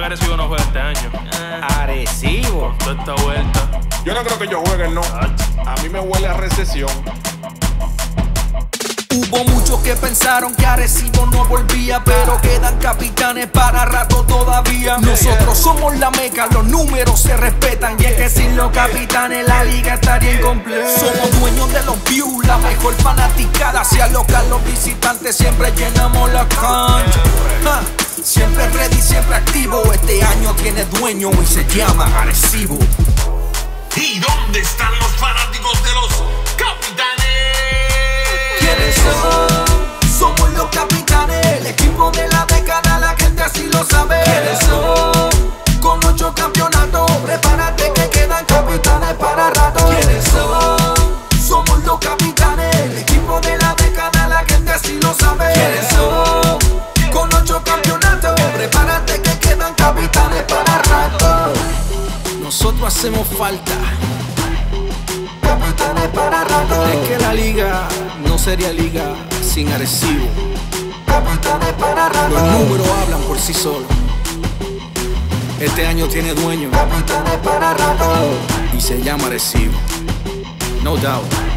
Arecibo no juega este año. Arecibo. Toda esta vuelta. Yo no creo que yo juegue, no. A mí me huele a recesión. Hubo muchos que pensaron que Arecibo no volvía, pero quedan capitanes para rato todavía. Nosotros somos la meca, los números se respetan, y es que sin los capitanes la liga estaría incompleta. Somos dueños de los views, la mejor fanaticada. Si alocan los visitantes, siempre llenamos la cancha. Siempre ready, siempre activo. Este año tiene dueño y se llama Arecibo. ¿Y dónde están los fanáticos de los capitanes? ¿Quiénes son? Somos los capitanes, el equipo de la década, la gente así lo sabe. ¿Quiénes son? Con 8 campeonatos, prepárate que quedan capitanes para rato. ¿Quiénes son? Somos los capitanes, el equipo de la década, la gente así lo sabe. ¿Quiénes son? Con 8 campeonatos, prepárate que quedan capitanes para rato. Nosotros hacemos falta, capitanes para rato. Es que la liga no sería liga sin Arecibo. Capitanes para rato. Los números hablan por sí solos. Este año tiene dueño, capitanes para rato, y se llama Arecibo. No doubt.